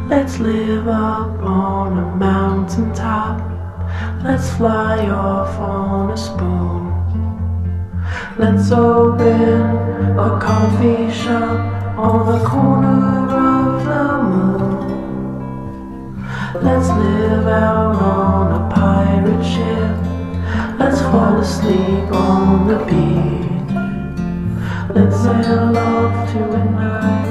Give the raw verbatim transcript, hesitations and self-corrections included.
Let's live up on a mountain top. Let's fly off on a spoon. Let's open a coffee shop on the corner of the moon. Let's live out on a pirate ship. Let's fall asleep on the beach. Let's sail off to a night